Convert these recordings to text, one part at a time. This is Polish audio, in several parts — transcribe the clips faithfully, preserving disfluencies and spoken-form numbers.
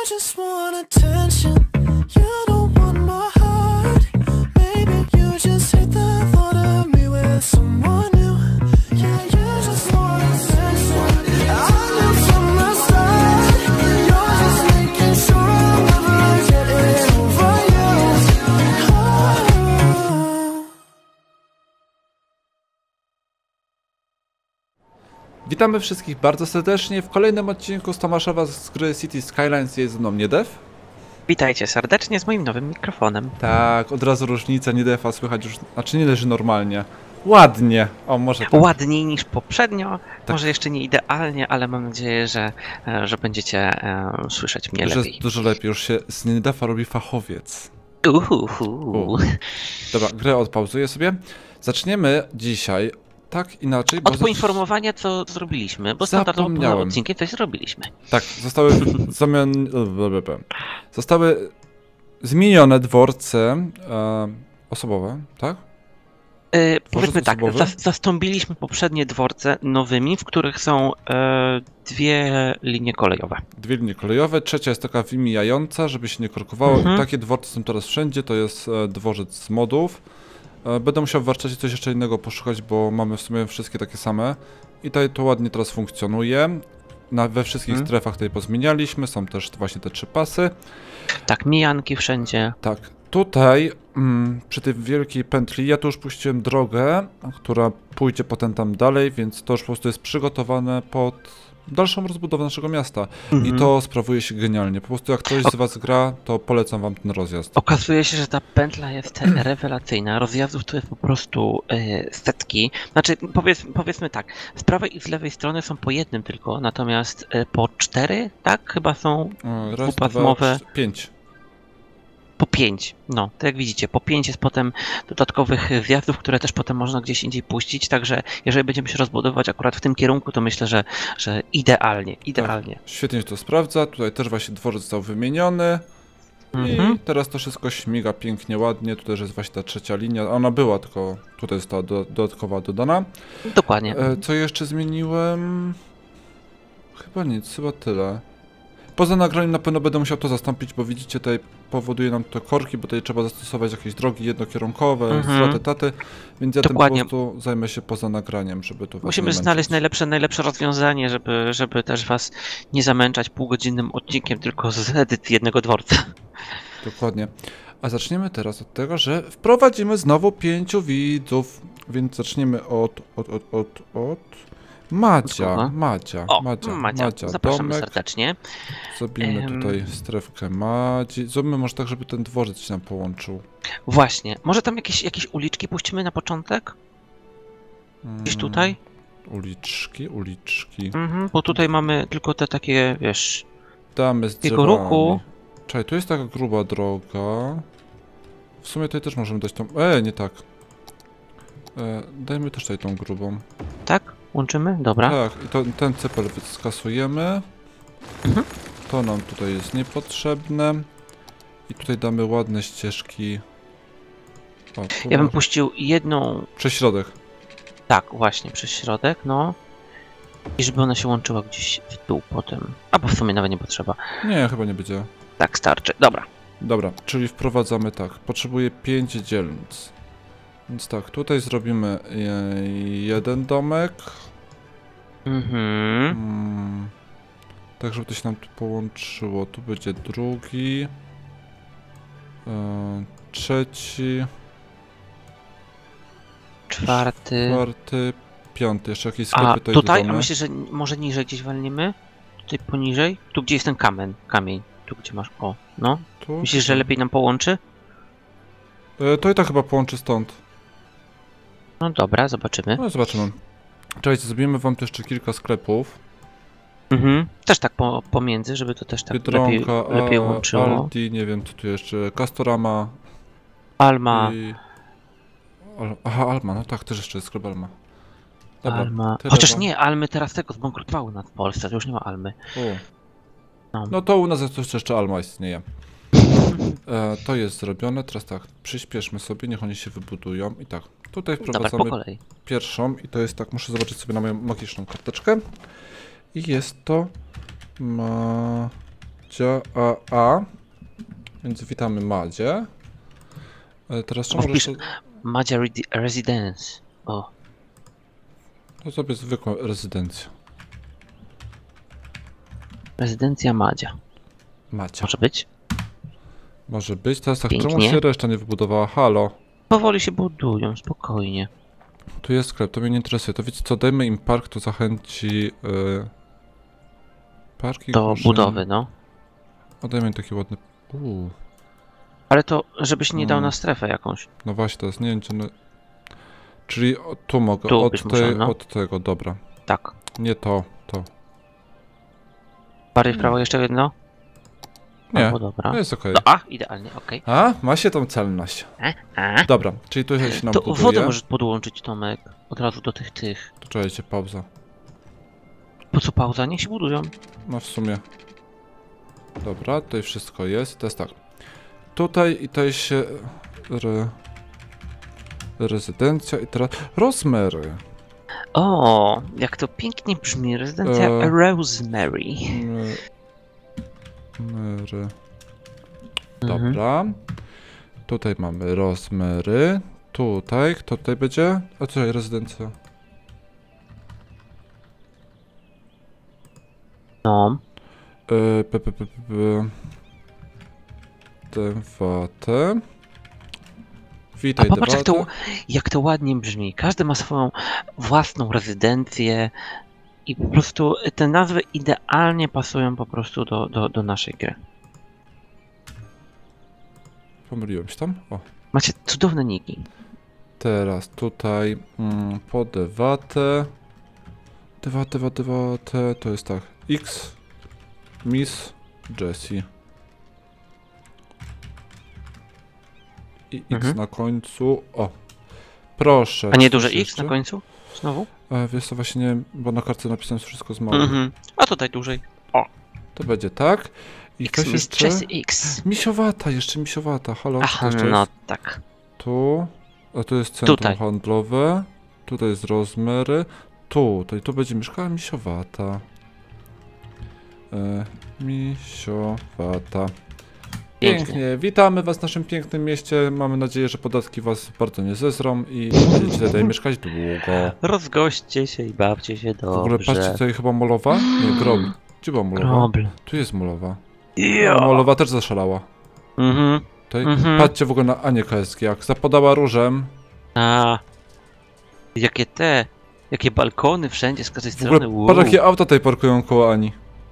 just want attention. You don't want my heart. Maybe you just hate the thought of me with someone new. Yeah, you just want attention. I knew from the start. You're just making sure I'm never getting over you. Oh. Witamy wszystkich bardzo serdecznie w kolejnym odcinku z Tomaszowa z gry City Skylines. Jest ze mną Niedev. Witajcie serdecznie z moim nowym mikrofonem. Tak, od razu różnica, Niedeva słychać już, znaczy nie leży normalnie. Ładnie, o może tak. Ładniej niż poprzednio, Tak. może jeszcze nie idealnie, ale mam nadzieję, że, e, że będziecie e, słyszeć mnie Już lepiej. jest dużo lepiej, już się z Niedeva robi fachowiec. Uhuhu. U. Dobra, grę odpauzuję sobie. Zaczniemy dzisiaj tak inaczej, bo... Od poinformowania, co zrobiliśmy, bo standardowo poza Zapomniałem. odcinkiem coś zrobiliśmy. Tak, zostały zamian... Zostały zmienione dworce e, osobowe, tak? E, powiedzmy tak, osobowy? zas zastąpiliśmy poprzednie dworce nowymi, w których są e, dwie linie kolejowe. Dwie linie kolejowe, trzecia jest taka wymijająca, żeby się nie korkowało. Mhm. Takie dworce są teraz wszędzie, to jest e, dworzec z modów. E, będę musiał w warsztacie coś jeszcze innego poszukać, bo mamy w sumie wszystkie takie same. I tutaj to ładnie teraz funkcjonuje. Na, we wszystkich Mhm. strefach tutaj pozmienialiśmy, są też właśnie te trzy pasy. Tak, mijanki wszędzie. Tak, tutaj mm, przy tej wielkiej pętli, ja tu już puściłem drogę, która pójdzie potem tam dalej, więc to już po prostu jest przygotowane pod dalszą rozbudowę naszego miasta. Mhm. I to sprawuje się genialnie. Po prostu jak ktoś z was gra, to polecam wam ten rozjazd. Okazuje się, że ta pętla jest rewelacyjna. Rozjazdów tu jest po prostu e, setki. Znaczy, powiedz, powiedzmy tak, z prawej i z lewej strony są po jednym tylko, natomiast e, po cztery, tak? Chyba są E, Raz, dwa, dwupasmowe. trzy, pięć. Po pięć. No, to jak widzicie, po pięć jest potem dodatkowych zjazdów, które też potem można gdzieś indziej puścić, także jeżeli będziemy się rozbudowywać akurat w tym kierunku, to myślę, że, że idealnie, idealnie. Tak, świetnie się to sprawdza. Tutaj też właśnie dworzec został wymieniony. Mhm. I teraz to wszystko śmiga pięknie, ładnie. Tutaj też jest właśnie ta trzecia linia. Ona była, tylko tutaj została do, dodatkowa dodana. Dokładnie. E, co jeszcze zmieniłem? Chyba nic, chyba tyle. Poza nagraniem na pewno będę musiał to zastąpić, bo widzicie, tutaj powoduje nam to korki, bo tutaj trzeba zastosować jakieś drogi jednokierunkowe, Mhm. zwroty, taty, więc ja Dokładnie. tym po prostu zajmę się poza nagraniem, żeby to was Musimy nie znaleźć męczyć. najlepsze, najlepsze rozwiązanie, żeby, żeby też was nie zamęczać półgodzinnym odcinkiem tylko z edycji jednego dworca. Dokładnie. A zaczniemy teraz od tego, że wprowadzimy znowu pięciu widzów, więc zaczniemy od, od, od, od, od... Madzia, Kogo? Madzia, O, Madzia, Madzia, Madzia, zapraszamy domek. serdecznie. Zrobimy Em. tutaj strefkę Madzi. Zrobimy może tak, żeby ten dworzec się nam połączył. Właśnie, może tam jakieś, jakieś uliczki puścimy na początek? Gdzieś Mm, tutaj? Uliczki, uliczki. Mhm, bo tutaj mamy tylko te takie, wiesz... Damy z Jego drzewami. ruchu. Czekaj, tu jest taka gruba droga. W sumie tutaj też możemy dać tą... E, nie tak. E, dajmy też tutaj tą grubą. Tak? Łączymy? Dobra. Tak, i to, ten cepel skasujemy. Mhm. To nam tutaj jest niepotrzebne. I tutaj damy ładne ścieżki. O, tu Ja bym masz- puścił jedną, Przez środek. tak, właśnie, przez środek, no. I żeby ona się łączyła gdzieś w dół potem. Albo w sumie nawet nie potrzeba. Nie, chyba nie będzie. Tak, starczy. Dobra. Dobra, czyli wprowadzamy tak. Potrzebuję pięć dzielnic. Więc tak, tutaj zrobimy e, jeden domek. Mhm. Mm, tak, żeby to się nam tu połączyło. Tu będzie drugi. E, trzeci. Czwarty. Czwarty. Piąty. Jeszcze jakieś sklepy A tutaj tutaj? A dodamy. myślisz, że n- może niżej gdzieś walnimy? Tutaj poniżej? Tu gdzie jest ten kamień? Kamień. Tu gdzie masz. O, no. Tu? Myślisz, że lepiej nam połączy? E, to i tak chyba połączy stąd. No dobra, zobaczymy. No zobaczymy. Czekajcie, zrobimy wam tu jeszcze kilka sklepów. Mhm. Też tak po, pomiędzy, żeby to też tak lepiej, Biedronka, lepiej a- łączyło. Aldi, nie wiem co tu jeszcze, Castorama Alma. i... Al... Aha, Alma, no tak, też jeszcze jest sklep Alma. Dobra, Alma. tyle Chociaż wam. nie, Almy teraz tego zbankrutowały nas w Polsce, to już nie ma Almy. O. No. No to u nas jest coś jeszcze Alma istnieje. E, to jest zrobione, teraz tak, przyspieszmy sobie, niech oni się wybudują i tak, tutaj Dobra, po wprowadzamy kolei. pierwszą i to jest tak, muszę zobaczyć sobie na moją magiczną karteczkę i jest to ma... Madzia, a, a. Więc witamy Madzie. E, teraz czemu Wpisz możesz... Madzia Redi- Residence. O, To sobie zwykła rezydencja. rezydencja Madzia. Macia. Może być? Może być. Teraz tak, czemu Pięknie. się reszta nie wybudowała? Halo. Powoli się budują, spokojnie. Tu jest sklep, to mnie nie interesuje. To wiecie co, dajmy im park, to zachęci... Yy... Parki Do budowy, no. O, dajmy im taki ładny... Uuu. Ale to, żebyś nie dał Mm. na strefę jakąś. No właśnie, teraz nie wiem, czy... No... Czyli o, tu mogę, Tu od, byś tej, musiał, no. od tego, dobra. Tak. Nie to, to. Bardziej w prawo jeszcze jedno? Nie, Albo dobra. no jest okej. No, a, idealnie, okej. A, ma się tą celność. A, a. Dobra, czyli tu się nam To buduje. wodę możesz podłączyć, Tomek. Od razu do tych, tych. To czekajcie, pauza. Po co pauza? Niech się budują. No w sumie. Dobra, tutaj wszystko jest. To jest tak. Tutaj i tutaj się... Re... Rezydencja i teraz... Rosemary. O, jak to pięknie brzmi. Rezydencja E. Rosemary. Mary. Mhm. Dobra. Tutaj mamy Rosemary. Tutaj, kto tutaj będzie? A tutaj rezydencja. No. Yy, p, p, p, p, p. Dewatę. A Witaj, popatrz jak Dewatę. to, jak to ładnie brzmi. Każdy ma swoją własną rezydencję i po prostu te nazwy idealnie pasują po prostu do, do, do naszej gry. Pomyliłem się tam? O. Macie cudowne niki. Teraz tutaj mm, po Dewatę. Dewatę, Dewatę, Dewatę. To jest tak. X. Miss Jessie. I X Mhm. na końcu. O. Proszę. A nie coś duże X jeszcze? na końcu? Znowu? E, wiesz co, właśnie nie, bo na kartce napisałem wszystko z małym. Mhm. A tutaj dłużej. To będzie tak. I X, ktoś Miss jeszcze... Jessie X. Misiowata, jeszcze misiowata. Halo, Ach, co to jeszcze no jest? tak. Tu. A tu jest centrum Tutaj. handlowe. Tutaj jest Rosemary. Tu, to i tu będzie mieszkała misiowata. E, misiowata. Pięknie. Pięknie. Witamy was w naszym pięknym mieście. Mamy nadzieję, że podatki was bardzo nie zezrą i będziecie tutaj mieszkać długo. Rozgoście się i bawcie się dobrze. W ogóle patrzcie, tutaj chyba molowa? Nie, grob. Gdzie była molowa? Grobl. Tu jest molowa. Jo. A molowa też zaszalała. Mhm. Tutaj, Mhm. patrzcie w ogóle na Anię K S G, jak zapodała różem. A. Jakie te. Jakie balkony wszędzie z każdej W strony. ogóle, Wow. patrz jakie auta tutaj parkują koło Ani.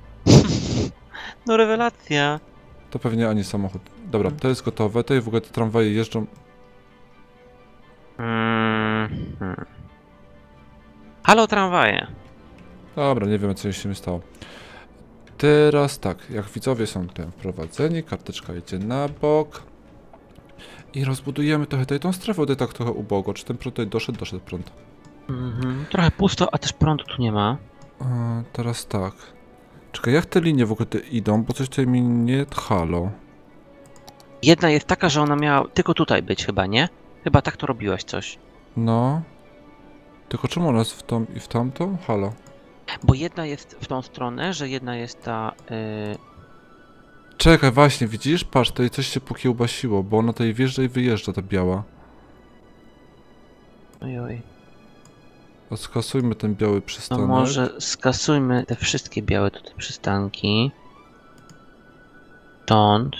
No rewelacja. To pewnie Ani samochód. Dobra, to jest gotowe. Tutaj w ogóle te tramwaje jeżdżą. Mm. hmm. Halo tramwaje. Dobra, nie wiem co się mi stało. Teraz tak, jak widzowie są tutaj wprowadzeni, karteczka idzie na bok. I rozbudujemy trochę tutaj tą strefę, tutaj tak trochę ubogo. Czy ten prąd tutaj doszedł? Doszedł prąd. Mhm. Trochę pusto, a też prądu tu nie ma. E, teraz tak. Czekaj, jak te linie w ogóle te idą? Bo coś tutaj mi nie halo. Jedna jest taka, że ona miała tylko tutaj być chyba, nie? Chyba tak to robiłaś coś. No. Tylko czemu ona jest w tą i w tamtą? Halo. Bo jedna jest w tą stronę, że jedna jest ta... Yy... Czekaj, właśnie, widzisz? Patrz, tutaj coś się pokiełbasiło, bo ona tutaj wjeżdża i wyjeżdża, ta biała. Ojoj. A skasujmy ten biały No przystanek. może skasujmy te wszystkie białe tutaj przystanki. Stąd.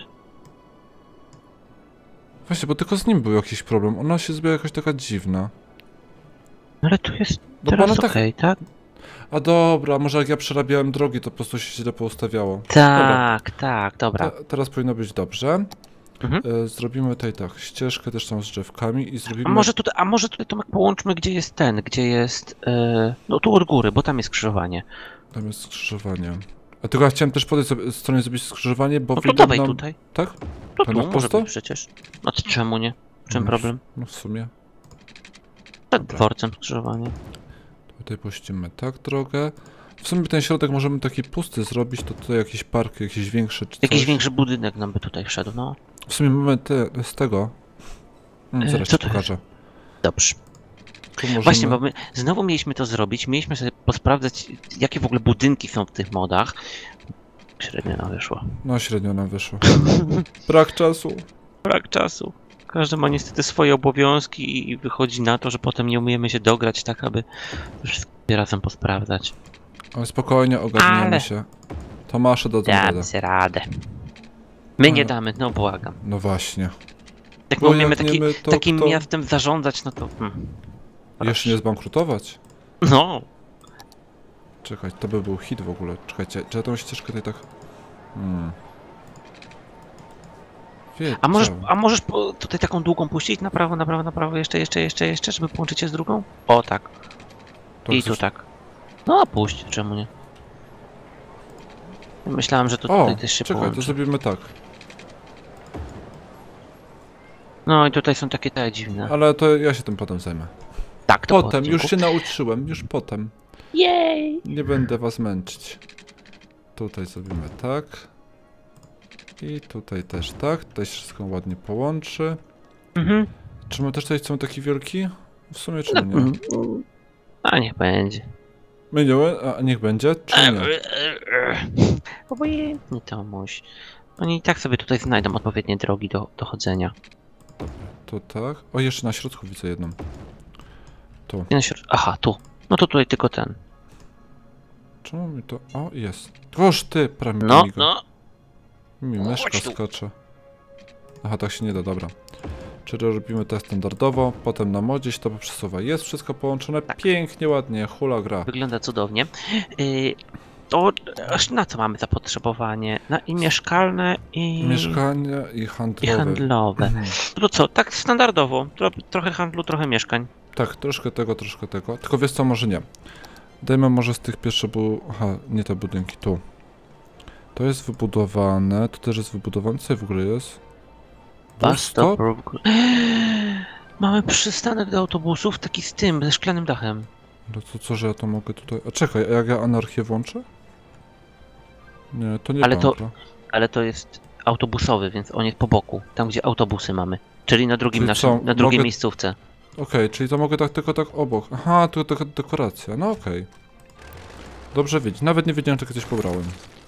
Właśnie, bo tylko z nim był jakiś problem. Ona się zrobiła jakaś taka dziwna. No ale tu jest bo teraz ona tak- okej, tak? A dobra, może jak ja przerabiałem drogi, to po prostu się źle poustawiało. Tak, tak, dobra. Te, teraz powinno być dobrze. Mhm. E, zrobimy tutaj tak, ścieżkę też tam z drzewkami i zrobimy... A może tutaj, a może tutaj Tomek połączmy, gdzie jest ten, gdzie jest... Yy... No tu od góry, bo tam jest skrzyżowanie. Tam jest skrzyżowanie. A tylko ja chciałem też po tej sobie- stronie zrobić skrzyżowanie, bo No to wyjdą dawaj nam... tutaj. Tak? To To tu na może prosto? być przecież. No to czemu nie? W czym No, problem? No w sumie. Przed dobra. dworcem skrzyżowanie. Tutaj puścimy tak drogę. W sumie ten środek możemy taki pusty zrobić, to tutaj jakiś park, jakiś większy czy Jakiś coś. większy budynek nam by tutaj wszedł, no. W sumie mamy te, z tego. Mm, E, zaraz co ci to pokażę. Dobrze. Tu możemy... Właśnie, bo my znowu mieliśmy to zrobić, mieliśmy sobie posprawdzać, jakie w ogóle budynki są w tych modach. Średnio nam wyszło. No średnio nam wyszło. Brak czasu. Brak czasu. Każdy ma niestety swoje obowiązki i wychodzi na to, że potem nie umiemy się dograć tak, aby wszystkie razem posprawdzać. Ale spokojnie, ogarniemy Ale- się. Tomasze dadzą radę. Damy sobie radę. My nie Ale- damy, no błagam. No właśnie. Jak Bo my umiemy jak taki, nie my, to takim kto? miastem zarządzać, no to... Hmm. Jeszcze nie zbankrutować. No, Czekaj, to by był hit w ogóle. Czekajcie, czy ja tą ścieżkę tutaj tak... Hmm. Wiedział. a możesz, a możesz po- tutaj taką długą puścić? Na prawo, na prawo, na prawo, jeszcze, jeszcze, jeszcze, jeszcze, żeby połączyć się z drugą? O, tak. To I chcesz- tu tak. No, a puść, czemu nie? Myślałem, że to O, tutaj też się czekaj, połączy. to zrobimy tak. No i tutaj są takie te dziwne. Ale to ja się tym potem zajmę. Tak, to po Potem, już odcinku. się nauczyłem, już potem. Jej! Nie będę was męczyć. Tutaj zrobimy tak. I tutaj też tak. Tutaj się wszystko ładnie połączy. Mhm. Czy my też tutaj chcemy taki wielki? W sumie czy No, nie? mm, a niech będzie. My nie, a niech będzie, czy nie? Obojętnie, Tomuś. Oni i tak sobie tutaj znajdą odpowiednie drogi do, do chodzenia. To tak. O, jeszcze na środku widzę jedną. Tu. I na środ- Aha, tu. No to tutaj tylko ten. Czemu mi to... O, jest. Oż ty, prawie No, miga. no. Mi myszka Chodź tu. skacze. Aha, tak się nie da, dobra. Czyli robimy to standardowo, potem na modzie się to przesuwa. Jest wszystko połączone Tak. pięknie, ładnie, hula gra. Wygląda cudownie. Yy, to aż na co mamy zapotrzebowanie? Na i mieszkalne, i, Mieszkania i i handlowe. handlowe. Mhm. No to co? Tak standardowo. Tro, trochę handlu, trochę mieszkań. Tak, troszkę tego, troszkę tego. Tylko wiesz co, może nie. Dajmy może z tych pierwszych bu... Aha, nie te budynki, tu. To jest wybudowane, to też jest wybudowane. Co w ogóle jest? Bus stop? Mamy przystanek do autobusów, taki z tym, ze szklanym dachem. No to co, że ja to mogę tutaj... A czekaj, a jak ja anarchię włączę? Nie, to nie Ale to- bankra. Ale to jest autobusowy, więc on jest po boku, tam gdzie autobusy mamy. Czyli na drugim Czyli naszym, co, na drugiej mogę- miejscówce. Okej, czyli to mogę tak tylko tak obok. Aha, to taka dekoracja, no okej. Dobrze wiedzieć, nawet nie wiedziałem, że coś pobrałem.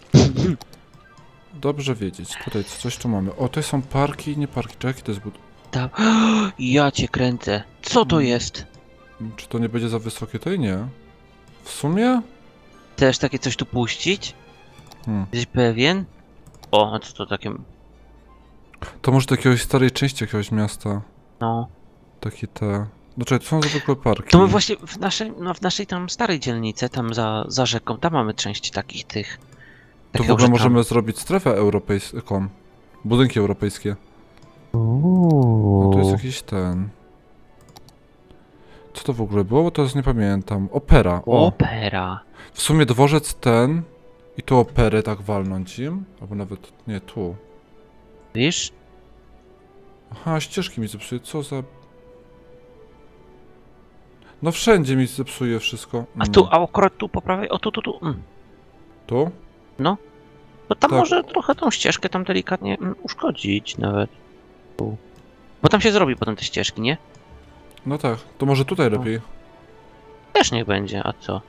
Dobrze wiedzieć, tutaj co- coś tu mamy. O, to są parki i nie parki, czy jaki to jest bud... Tam. Ja cię kręcę. Co to Mm. jest? Czy to nie będzie za wysokie? To i nie. W sumie? Też takie coś tu puścić? Hmm. Jesteś pewien? O, a co to takie... To może do jakiegoś starej części jakiegoś miasta. No. Takie te... No czekaj, to są zwykłe parki. To my właśnie w naszej, no w naszej tam starej dzielnicy, tam za, za rzeką, tam mamy część takich tych... To w takiego, ogóle że możemy zrobić strefę europejską. Budynki europejskie. Tam... No to jest jakiś ten... Co to w ogóle było? Bo to już nie pamiętam. Opera. O! Opera. W sumie dworzec ten i tu operę tak walnąć im. Albo nawet nie tu. Wiesz? Aha, ścieżki mi zepsuje. Co za... No wszędzie mi zepsuje wszystko. A Mm. tu, a akurat tu po prawej, o tu, tu, tu. Mm. Tu? No tam Tak. może trochę tą ścieżkę tam delikatnie mm, uszkodzić nawet. Tu. Bo tam się zrobi potem te ścieżki, nie? No tak. To może tutaj No. lepiej. Też niech będzie, a co?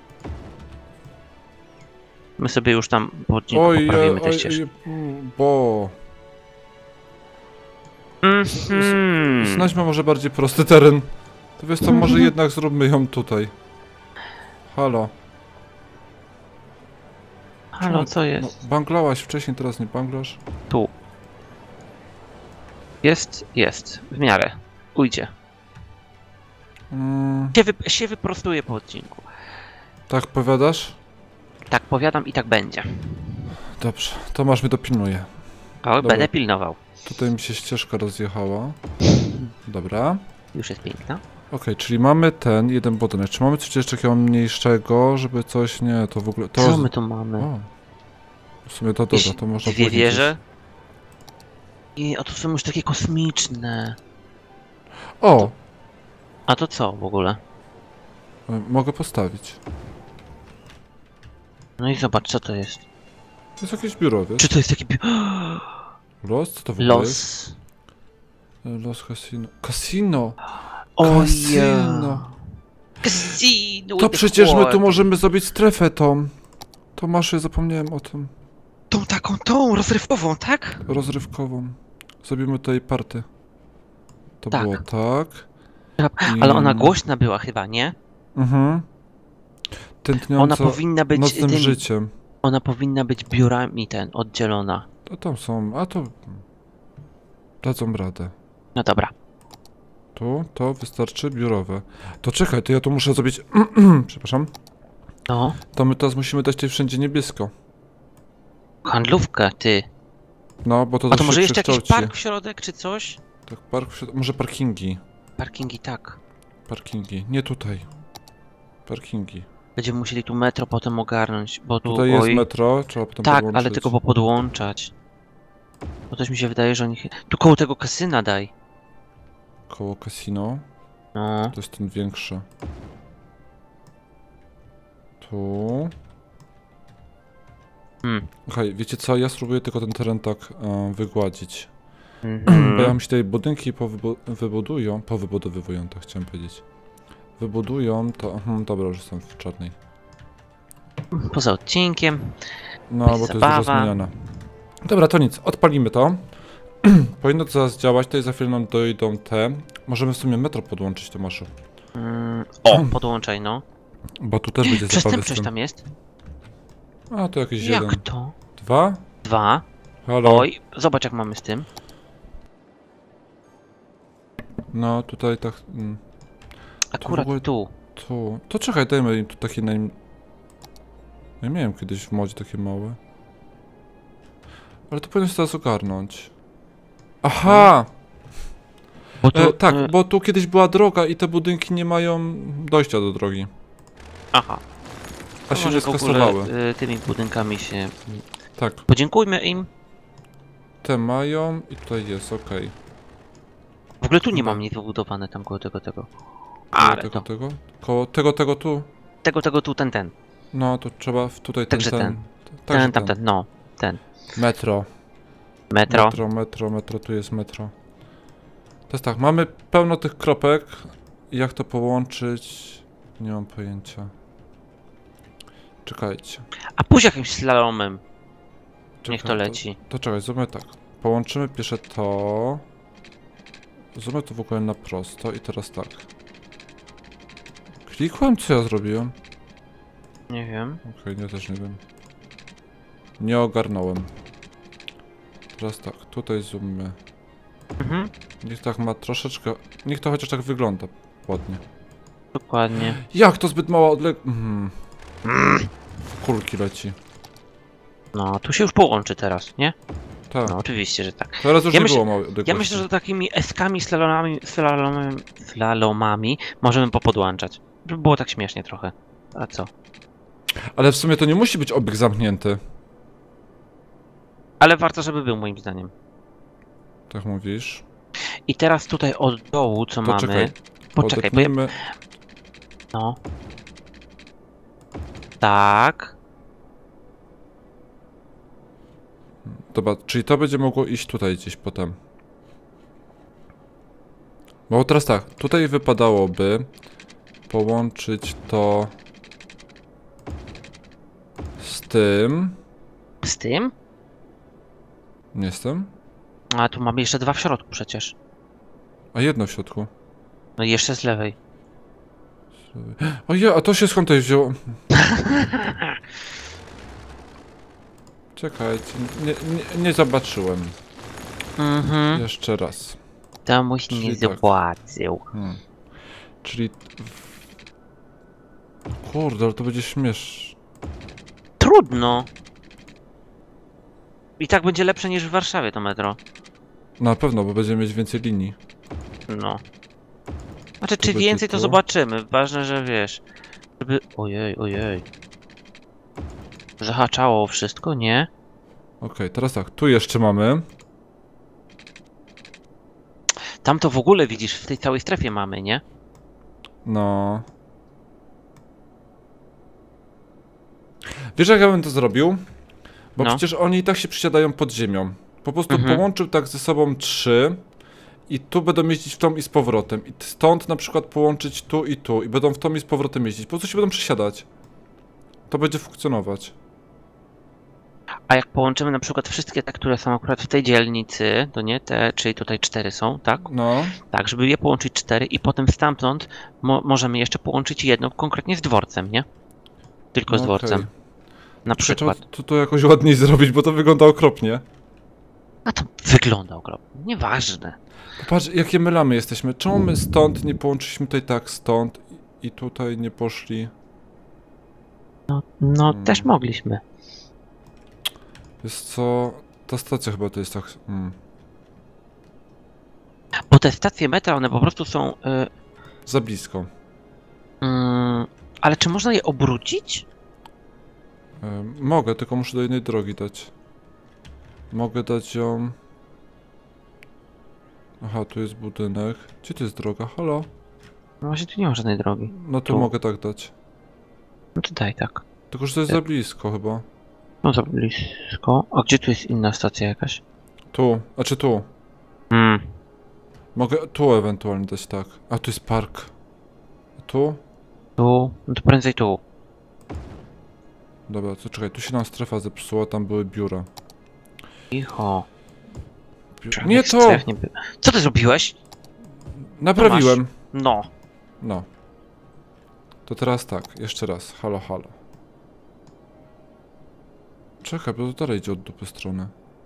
My sobie już tam po odcinku Oj, poprawimy oj, te oj, ścieżki. mm, bo... Mhm. Znajdźmy może bardziej prosty teren. To wiesz co, może jednak zróbmy ją tutaj. Halo. Halo, co No, jest? banglałaś wcześniej, teraz nie banglasz? Tu. Jest, jest. W miarę. Ujdzie. Mm, Się, wy, się wyprostuje po odcinku. tak powiadasz? Tak powiadam i tak będzie. Dobrze, Tomasz mnie dopilnuje. O, Dobra. będę pilnował. Tutaj mi się ścieżka rozjechała. Dobra. Już jest piękna. Okej, czyli mamy ten jeden budynek. Czy mamy coś jeszcze takiego mniejszego, żeby coś... Nie, to w ogóle... To... Co my tu mamy? O. W sumie to dobra, to można Dwie powiedzieć. wieże. I a to są już takie kosmiczne. O! A to co w ogóle? y, Mogę postawić. No i zobacz, co to jest. To jest jakieś biurowiec. Czy to jest taki... bi- Los? Co to w ogóle jest? Los. Y, Los Casino. Casino! O Casino! Casino To with przecież my tu water. możemy zrobić strefę tą. Tomasz, ja zapomniałem o tym. Tą taką, tą rozrywkową, tak? Rozrywkową. Zrobimy tutaj party. To Tak. było tak. I- Ale ona głośna była chyba, nie? Mhm. Tętniąca Ona powinna być nocnym tym, życiem. ona powinna być biurami ten, oddzielona. To tam są, a to... Dadzą radę. No dobra. Tu, to wystarczy biurowe. To czekaj, to ja tu muszę zrobić... Przepraszam. No, To my teraz musimy dać tutaj wszędzie niebiesko. handlówkę, ty. No, bo to A to też może się jeszcze jakiś przekształci. park w środek, czy coś? Tak, park w środ- Może parkingi. Parkingi tak. Parkingi. Nie tutaj. Parkingi. Będziemy musieli tu metro potem ogarnąć, bo tu, Tutaj oj... jest metro, trzeba potem Tak, podłączyć. ale tylko popodłączać. Bo coś mi się wydaje, że oni... Tu koło tego kasyna daj. Koło kasino. No. To jest ten większy. Tu. Hmm. Okej, wiecie co? Ja spróbuję tylko ten teren tak e, wygładzić. Mhm. Bo ja mi się tutaj budynki powybu wybudują. Powybudowywują, to chciałem powiedzieć. Wybudują, to... Mhm, dobra, już jestem w czarnej. Poza odcinkiem. No, bo to jest dużo Zabawa. zmieniane. Dobra, to nic, odpalimy to. Powinno to zaraz działać, tutaj za chwilę nam dojdą te. Możemy w sumie metro podłączyć, Tomaszu. Mm, o, podłączaj no. Bo tu też będzie zabawy z Przestępczość tym. tam jest? A, to jakieś Jak jeden. to? Dwa? Dwa. Halo? Oj, zobacz jak mamy z tym. No, tutaj tak... Mm, Akurat ogóle- tu. tu... To czekaj, dajmy im tu takie naj... Ja miałem kiedyś w modzie takie małe. Ale to powinno się teraz ogarnąć. Aha! Bo tu, E, tak, y, bo tu kiedyś była droga i te budynki nie mają dojścia do drogi. Aha. A To się może nie w ogóle, skasowały. y, tymi budynkami się... Tak, Podziękujmy im. te mają i tutaj jest, okej. W ogóle tu nie mam nic wybudowane tam koło tego, tego. Koło Ale tego, to... tego? Koło tego, tego tu? Tego, tego, tu, ten, ten. No, to trzeba w tutaj ten, Także ten. ten. Także Ten, tam, ten, no. Ten. Metro. Metro. Metro, metro, metro, tu jest metro. To jest tak, mamy pełno tych kropek. Jak to połączyć? Nie mam pojęcia. Czekajcie. A pójdź jakimś slalomem. Niech Czekaj, to leci. To, to czekaj, zróbmy tak. Połączymy pierwsze to. Zróbmy to w ogóle na prosto i teraz tak. Klikłem, co ja zrobiłem? Nie wiem. Okej, ja też nie wiem. Nie ogarnąłem. Teraz tak, tutaj zoommy. Mhm. Niech tak ma troszeczkę... Niech to chociaż tak wygląda ładnie. Dokładnie. Jak to zbyt mała odleg... Mhm. Kulki leci. No, tu się już połączy teraz, nie? Tak. No, oczywiście, że tak. Teraz już Ja nie myślę- było małej odległości. Ja myślę, że takimi eskami, slalomami, slalomami, slalomami możemy popodłączać. Żeby było tak śmiesznie trochę. A co? Ale w sumie to nie musi być obieg zamknięty. Ale warto, żeby był moim zdaniem. Tak mówisz. I teraz tutaj od dołu, co To mamy... czekaj. Poczekaj, bo ja... Odetnijmy. No. Tak. Dobra, czyli to będzie mogło iść tutaj gdzieś potem. Bo teraz tak, tutaj wypadałoby połączyć to z tym. Z tym? Nie z tym? A tu mamy jeszcze dwa w środku przecież. A jedno w środku. No i jeszcze z lewej. O ja, a to się skąd tutaj wzięło? Czekajcie, nie, nie, nie zobaczyłem. Mhm. Jeszcze raz. Tomuś Czyli nie tak. zapłacił. Hmm. Czyli... Kurde, ale to będzie śmiesz. Trudno. I tak będzie lepsze niż w Warszawie to metro. Na pewno, bo będziemy mieć więcej linii. No. Znaczy, czy będzie więcej to tu. zobaczymy. Ważne, że wiesz. Żeby... Ojej, ojej. Zahaczało wszystko, nie? Okej, teraz tak, tu jeszcze mamy. Tam to w ogóle widzisz, w tej całej strefie mamy, nie? No. Wiesz, jak ja bym to zrobił? Bo No. przecież oni i tak się przysiadają pod ziemią. Po prostu Mhm. połączył tak ze sobą trzy i tu będą jeździć w tą i z powrotem. I stąd na przykład połączyć tu i tu i będą w tą i z powrotem jeździć. Po prostu się będą przysiadać. To będzie funkcjonować. A jak połączymy na przykład wszystkie te, które są akurat w tej dzielnicy, to nie te, czyli tutaj cztery są, tak? No. Tak, żeby je połączyć cztery i potem stamtąd mo możemy jeszcze połączyć jedną konkretnie z dworcem, nie? Tylko No z dworcem. okej. Na Trzeba przykład. to, to jakoś ładniej zrobić, bo to wygląda okropnie. A to wygląda okropnie. Nieważne. Patrz, jakie my lamy jesteśmy. Czemu my stąd nie połączyliśmy tutaj tak stąd i, i tutaj nie poszli? No, no Hmm. też mogliśmy. Wiesz co? Ta stacja chyba to jest tak... Hmm. Bo te stacje metra, one po prostu są... Y, Za blisko. mm, ale czy można je obrócić? Ym, mogę, tylko muszę do jednej drogi dać. Mogę dać ją... Aha, tu jest budynek. Gdzie to jest droga? Halo? No właśnie tu nie ma żadnej drogi. No to Tu. mogę tak dać. No to daj tak. Tylko, że to jest za blisko chyba. No za blisko. A gdzie tu jest inna stacja jakaś? Tu, a czy tu? Hmm. Mogę tu ewentualnie dać tak. A tu jest park. A tu? Tu. No to prędzej tu. Dobra, to czekaj, tu się nam strefa zepsuła, tam były biura. Cicho. Biu... Żadnych Nie to! stref nie by- Co ty zrobiłeś? Naprawiłem. No. No. To teraz tak, jeszcze raz. Halo, halo. Czekaj, bo to dalej idzie od dupy strony.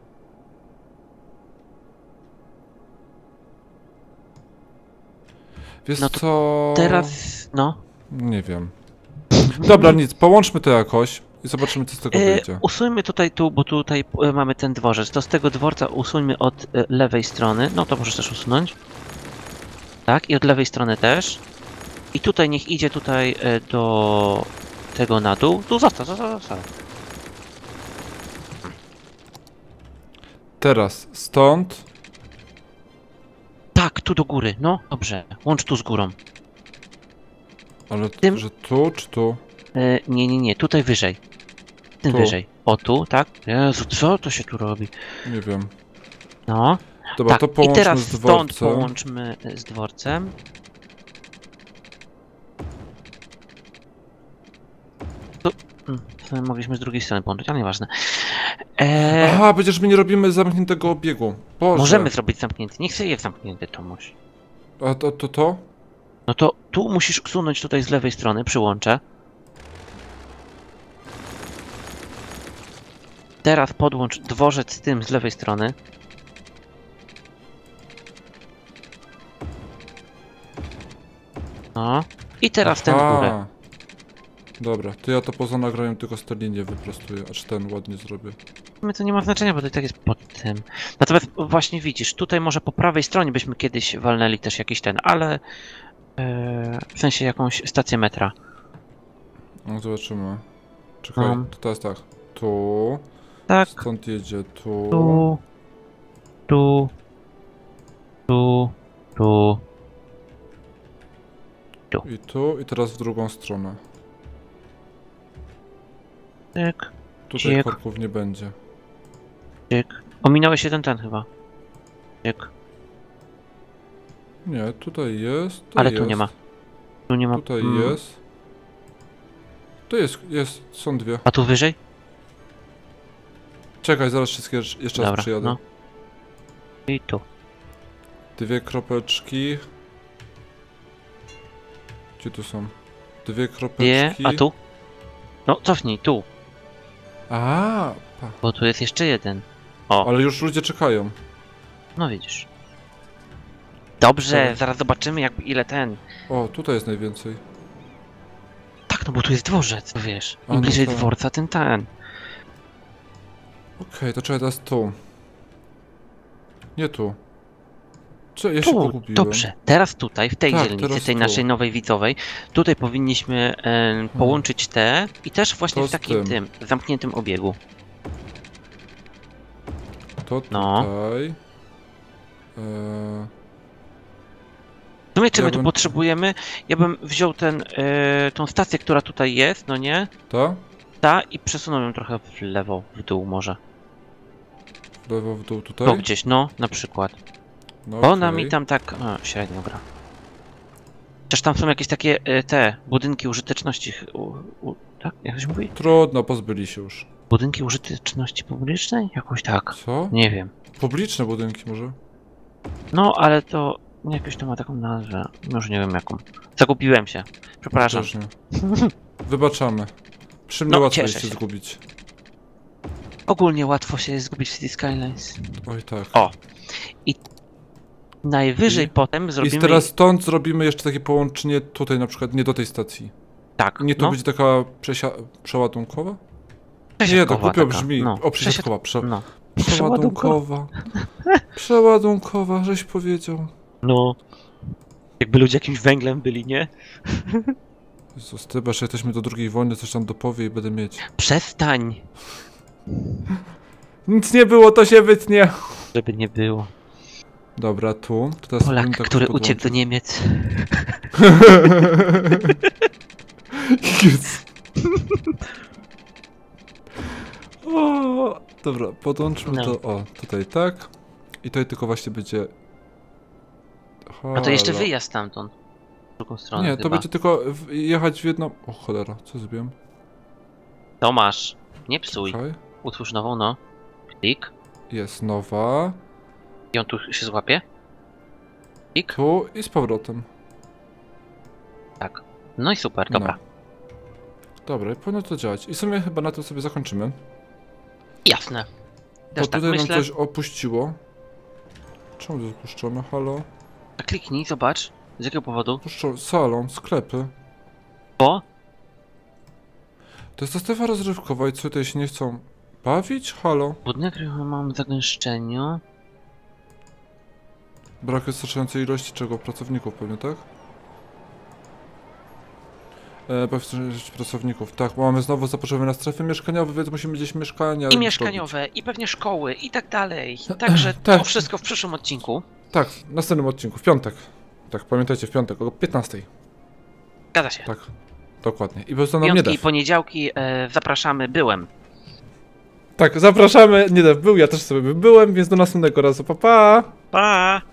Wiesz No to co? Teraz... No. Nie wiem. Dobra, nic, połączmy to jakoś i zobaczymy, co z tego E, wyjdzie. usuńmy tutaj tu, bo tutaj e, mamy ten dworzec. To z tego dworca usuńmy od e, lewej strony. No to możesz też usunąć. Tak, i od lewej strony też. I tutaj niech idzie tutaj e, do tego na dół. Tu zostaw, zostaw, zostaw. Teraz stąd. Tak, tu do góry. No, dobrze. Łącz tu z górą. Ale Tym- że tu czy tu? E, nie, nie, nie, tutaj wyżej. Tym Tu. wyżej. O tu, tak? Jezu, co to się tu robi? Nie wiem. No. Dobra, Tak, to i połączmy teraz z stąd dworcem. połączmy e, z dworcem. Tu, mm, w sumie mogliśmy z drugiej strony połączyć, ale nieważne. E, Aha, przecież my nie robimy zamkniętego obiegu. Boże. możemy zrobić zamknięty. Nie chcę je zamknięty, Tomuś. A to, to to? No to tu musisz usunąć tutaj z lewej strony, przyłączę. Teraz podłącz dworzec z tym z lewej strony. No. I teraz ten w górę. Aha. Dobra, to ja to poza nagraniem tylko z tej linii wyprostuję, aż ten ładnie zrobię. My to nie ma znaczenia, bo to i tak jest pod tym. Natomiast właśnie widzisz, tutaj może po prawej stronie byśmy kiedyś walnęli też jakiś ten, ale... Yy, w sensie jakąś stację metra. No zobaczymy. Czekaj, Um. to teraz tak. Tu. Tak, Stąd jedzie tu. tu... Tu... Tu... Tu... I tu, i teraz w drugą stronę. Tyk, Tutaj Ciek. korków nie będzie. tyk. Ominąłeś jeden ten chyba. Tyk. Nie, tutaj jest. Tu Ale jest. tu nie ma. Tu nie ma... Tutaj mm. jest. Tu jest, jest, są dwie. A tu wyżej? Czekaj, zaraz wszystkie jeszcze jeszcze raz Dobra, przyjadę. no. I tu. Dwie kropeczki. Gdzie tu są? Dwie kropeczki. Nie, a tu? No, cofnij, tu. A, pa. Bo tu jest jeszcze jeden. O, Ale już ludzie czekają. no widzisz. Dobrze, Dobra. zaraz zobaczymy jak ile ten. O, tutaj jest najwięcej. Tak, no bo tu jest dworzec, wiesz. A, Im no bliżej tak. dworca, tym ten. Okej, to czekaj teraz tu. Nie tu. Czy ja się Tu, pogubiłem? dobrze. Teraz tutaj, w tej Tak, dzielnicy, teraz tej tu. naszej nowej widzowej, tutaj powinniśmy e, połączyć te i też właśnie To w z takim tym. tym, zamkniętym obiegu. To No. tutaj. Eee, W sumie czy Ja my tu bym- potrzebujemy? Ja bym wziął ten, e, tą stację, która tutaj jest, no nie? ta? Ta i przesunął ją trochę w lewo, w dół może. W lewo, w dół tutaj? Tu gdzieś, no, na przykład. No, Bo ona okej. mi tam tak o, średnio gra. Też tam są jakieś takie e, te budynki użyteczności. ch- U, u, tak? Jak to się mówi? Trudno, pozbyli się już. Budynki użyteczności publicznej? Jakoś tak. Co? Nie wiem. Publiczne budynki może? No, ale to jakoś to ma taką nazwę. Już nie wiem jaką. Zagubiłem się. Przepraszam. Też nie. Wybaczamy. Przy mnie No, łatwo cieszę jest się się. zgubić. Ogólnie łatwo się jest zgubić w City Skylines. Oj tak. O. I najwyżej I- potem zrobimy... I teraz stąd zrobimy jeszcze takie połączenie tutaj na przykład, nie do tej stacji. tak, Nie to no. będzie taka przesia- przeładunkowa? Nie, to Przesiadkowa głupio taka, brzmi. no. O, przesiadkowa. Prze- No. przeładunkowa. Przeładunkowa, żeś powiedział. No. Jakby ludzie jakimś węglem byli, nie? Jezus, ty, że jesteśmy do drugiej wojny, coś tam dopowie i będę mieć. Przestań, Nic nie było, to się wytnie. żeby nie było. Dobra, tu. To teraz Polak, powinien tak który podłączyć. uciekł do Niemiec. Jezu. O, dobra, podłączmy No. to, o, tutaj tak. I tutaj tylko właśnie będzie... No to jeszcze Halo. wyjazd stamtąd. W drugą stronę Nie, to chyba. będzie tylko w- jechać w jedną... O cholera, co zrobiłem? Tomasz, nie psuj. Czekaj. Utwórz nową, no. Klik. Jest nowa. I on tu się złapie. Klik. Tu i z powrotem. Tak. No i super, dobra. Dobra, powinno to działać. I w sumie chyba na tym sobie zakończymy. Jasne. Bo Też tak tutaj myślę. nam coś opuściło. Czemu to opuszczamy? Halo? A kliknij, zobacz. Z jakiego powodu? Opuszczamy salon, sklepy. Bo? To jest ta strefa rozrywkowa i co, tutaj się nie chcą bawić? Halo? Budynek, który mam w zagęszczeniu. Brak wystarczającej ilości czego? Pracowników pewnie, tak? E, Powstrzymać pracowników, tak, bo mamy znowu zapotrzebowanie na strefy mieszkaniowe, więc musimy gdzieś mieszkania I robić. mieszkaniowe, i pewnie szkoły, i tak dalej. Także Tak. to wszystko w przyszłym odcinku. Tak, w następnym odcinku, w piątek. Tak, pamiętajcie, w piątek, o piętnastej. Zgadza się. Tak, dokładnie. I po prostu nam nie Piątki i da. poniedziałki e, zapraszamy, byłem. Tak, zapraszamy, nie da, był, ja też sobie byłem, więc do następnego razu, pa pa! Pa!